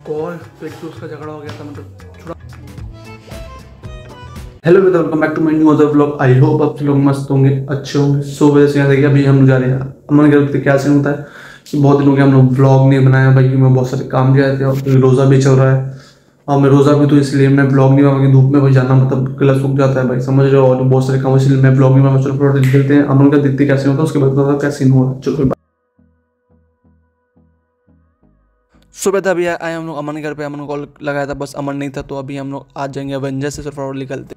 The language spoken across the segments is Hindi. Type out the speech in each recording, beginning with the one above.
कॉल तो एक तो उसका झगड़ा हो गया था, मतलब थोड़ा। हेलो मित्र, welcome back to my new other vlog. I hope आप लोग मस्त होंगे, अच्छे होंगे। सो वजह से यहाँ देखिए अभी हम लोग जा रहे हैं अमन घर पे। क्या सीन होता है कि बहुत दिन हो गया हम लोग व्लॉग नहीं बनाया भाई, मैं बहुत सारे काम किए थे और रोज़ा भी चल रहा है। और मैं रोज़ा भी तो इसलिए मैं ब्लॉग नहीं बना, धूप में भाई जाना मतलब गला सूख जाता है भाई, समझ रहे हो। और बहुत सारे काम इसलिए मैं ब्लॉग नहीं बना। चलो थोड़ा खेलते हैं अमन का, देखते क्या सीन होता है, उसके बाद पता क्या सीन हुआ। चलो सुबह था, अभी आए हम लोग अमन घर पे। अमन को कॉल लगाया था, बस अमन नहीं था, तो अभी हम लोग आज जाएंगे अवेंजर से सिर्फ और निकलते।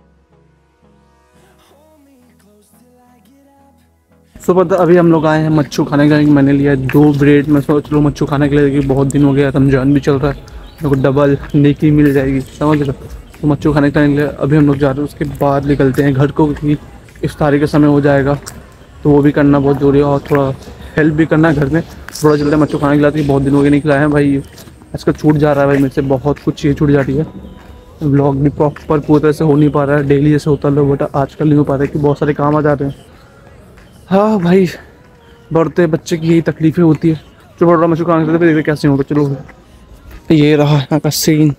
सुबह था, अभी हम लोग आए हैं मच्छू खाने के लिए। मैंने लिया 2 ब्रेड। मैं सोच लो मच्छू खाने के लिए, क्योंकि बहुत दिन हो गया, रमजान भी चल रहा है, मेरे को डबल नेकी मिल जाएगी, समझ लो। तो मच्छू खाने के लिए अभी हम लोग जा रहे हैं। उसके बाद निकलते हैं घर को, क्योंकि इफ्तारी का समय हो जाएगा, तो वो भी करना बहुत ज़रूरी है। और थोड़ा हेल्प भी करना है घर में। थोड़ा चलते हैं मच्छू खाने खिलाते हैं, बहुत दिन हो गए नहीं खिलाए हैं भाई। आजकल छूट जा रहा है भाई, मेरे से बहुत कुछ चीज़ छूट जाती है। व्लॉग भी प्रॉपर पूरी तरह से हो नहीं पा रहा है, डेली जैसे होता है बट आजकल नहीं हो पा रहा है कि बहुत सारे काम आ जाते हैं। हाँ भाई, बढ़ते बच्चे की यही तकलीफें होती है। चलो बड़ा मच्छू खाने खिलाते देखते कैसे होगा। चलो ये रहा यहाँ का सीन।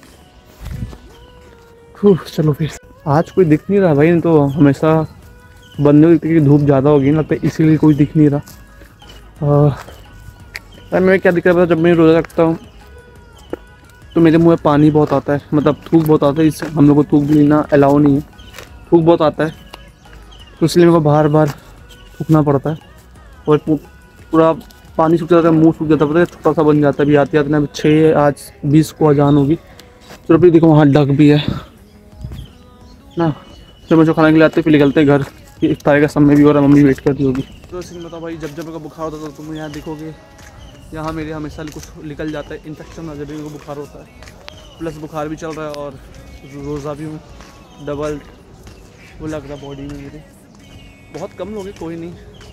चलो फिर। आज कोई दिख नहीं रहा भाई, नहीं तो हमेशा बंद नहीं होती, धूप ज़्यादा होगी ना, लगता है इसीलिए कोई दिख नहीं रहा। मैं क्या दिक्कत है, जब मैं रोज़ा रखता हूँ तो मेरे मुँह में पानी बहुत आता है, मतलब थूक बहुत आता है। इससे हम लोग को थूक भी लेना अलाउ नहीं है, थूक बहुत आता है, तो इसलिए मेरे को बार बार थूकना पड़ता है। और पूरा पानी सूख जाता है, मुँह सूख जाता है, पता है, छोटा सा बन जाता है। अभी आते आते ना 6 आज 20 को अजान होगी। चलो फिर देखो वहाँ डक भी है ना। जब मुझे खाना खिलाते फिर निकलते हैं घर, इफ्तारी का समय भी हो रहा है, मम्मी वेट करती होगी। तो सीन बताओ भाई, जब मेरे को बुखार होता है तो तुम यहाँ देखोगे, यहाँ मेरे हमेशा कुछ निकल जाता है, इन्फेक्शन जब भी बुखार होता है। प्लस बुखार भी चल रहा है और रोज़ा भी हूँ, डबल वो लग रहा है बॉडी में मेरे। बहुत कम लोग हैं, कोई नहीं।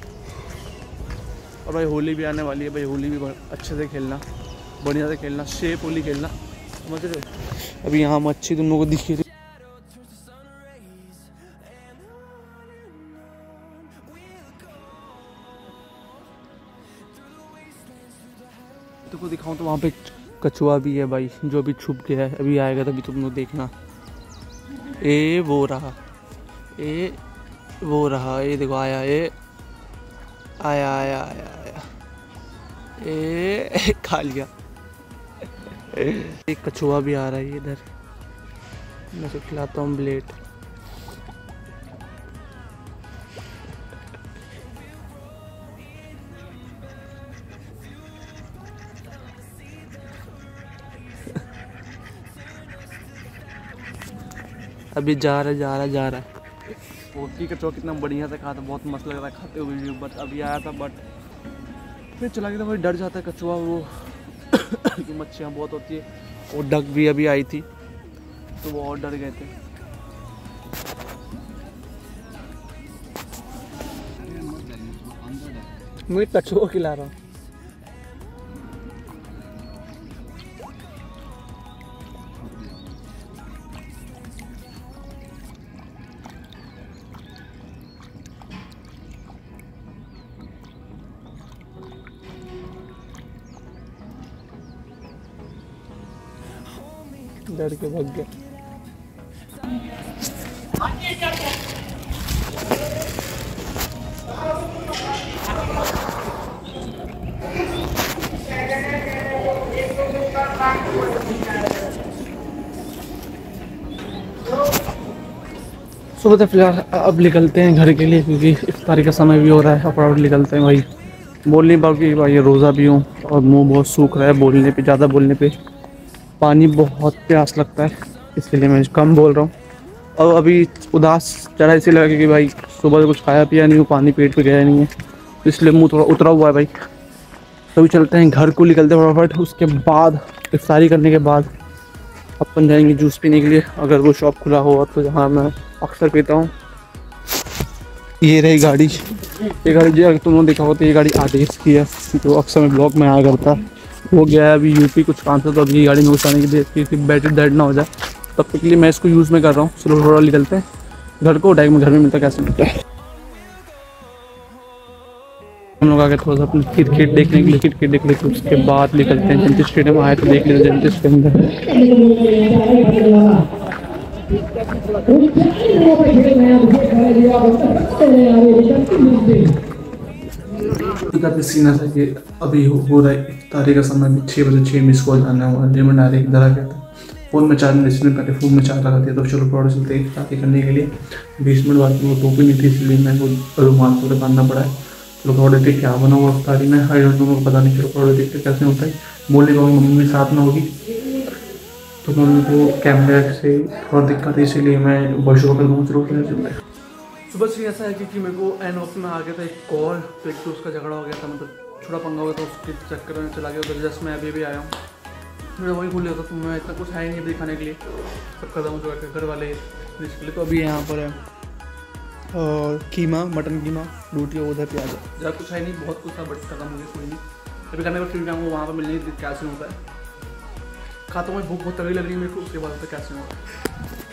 और भाई होली भी आने वाली है भाई, होली भी अच्छे से खेलना, बढ़िया से खेलना, शेप होली खेलना, समझ रहे हो। अभी यहाँ मच्छी तुम लोगों को दिखी थी, को दिखाऊं तो वहाँ पे कछुआ भी है भाई, जो भी छुप गया है, अभी आएगा तभी तुम लोग देखना। ए वो रहा, ए वो रहा, ये देखो आया, ए आया आया आया आया, ए खा लिया। एक कछुआ भी आ रहा है इधर, मैं तो खिलाता हूँ ब्लेड। अभी जा रहा है। पोटी कछुआ कितना बढ़िया से खाता, बहुत मस्त लग रहा है खाते हुए भी। बट अभी आया था, बट फिर चला गया था भाई। डर जाता है कछुआ, वो मच्छियाँ बहुत होती है। और डक भी अभी आई थी तो वो और डर गए थे। मैं कछुआ खिला रहा हूँ। डर के भाग गया। सुबह तो फिलहाल अब निकलते हैं घर के लिए, क्योंकि इफ्तारी का समय भी हो रहा है। फटाफट निकलते हैं भाई। बोल नहीं पाऊँ कि भाई रोज़ा भी हूँ और मुंह बहुत सूख रहा है, बोलने पे ज़्यादा बोलने पे पानी बहुत प्यास लगता है, इसके लिए मैं कम बोल रहा हूँ। और अभी उदास चढ़ा इसलिए लगा कि भाई सुबह से कुछ खाया पिया नहीं हूँ, पानी पेट पे गया नहीं है, तो इसलिए मुंह थोड़ा उतरा हुआ है भाई। तभी चलते हैं घर को, निकलते हैं फटाफट। उसके बाद इफ्तारी करने के बाद अपन जाएंगे जूस पीने के लिए, अगर वो शॉप खुला हुआ तो, जहाँ मैं अक्सर पीता हूँ। ये रही गाड़ी, ये गाड़ी जो अगर तुम लोगों ने देखा हो तो ये गाड़ी आदेश की है, जो अक्सर मैं ब्लॉग में आया करता। वो गया है अभी यूपी कुछ काम से, तो अभी ये गाड़ी में घुसाने के लिए कि बैटरी डेड ना हो जाए, तब तक के लिए मैं इसको यूज़ में कर रहा हूँ। चलो थोड़ा निकलते हैं घर को, डायरेक्ट में घर में मिलता कैसे मिलता है। हम लोग आ गए थोड़ा सा अपने क्रिकेट देखने के लिए, क्रिकेट देख लेते उसके बाद निकलते हैं। जयंती स्टेडियम आए तो देख लेते जयंती स्टेडियम में। सीन ऐसा कि अभी हो रहा है तारीख का समय 6 बजे 6 मिस कॉल आना हुआ है। मैं डायरेक्ट इधर आ गया था, फ़ोन में चार्ज नहीं, पहले फ़ोन में चार्ज लगा दिया। तो चलो प्रोडक्ट चलते हैं शादी करने के लिए। 20 मिनट बाद वो टोपी नहीं थी, इसलिए मैं वो रुमाल पूरा बांधना पड़ा है। चलो प्रोडक्ट देख क्या बना हुआ तारीख में, आई डोंट नो, पता नहीं। चलो प्रोडक्ट देखते कैसे होता है। बोलने को मम्मी भी साथ में होगी तो मम्मी को कैमरा से थोड़ा दिक्कत है, इसीलिए मैं वॉइस ओवर कर दूँगा। चलो चलते हैं। सुबह से ऐसा है कि मेरे को एंड ऑफ में आ गया था एक कॉल, तो एक तो उसका झगड़ा हो गया था, मतलब छोटा पंगा हो गया था, उसके चक्कर में चला गया। तो जस्ट मैं अभी आया हूँ, मेरा वही भूल गया था। तो मैं इतना कुछ है नहीं दिखाने के लिए, सब खत्म हो चुका है घर वाले इसके लिए। तो अभी यहाँ पर है और कीमा, मटन कीमा, रोटी और उधर प्याज। ज़्यादा कुछ है नहीं, बहुत कुछ था बट खत्म हो गया, कोई नहीं। अभी खाने पर फिर जाऊँगा, वहाँ पर मिलने क्या सीन होता है। खाता हूँ, भूख बहुत तगड़ी लग रही है मेरे को, उसके बाद तो क्या सीन होता है।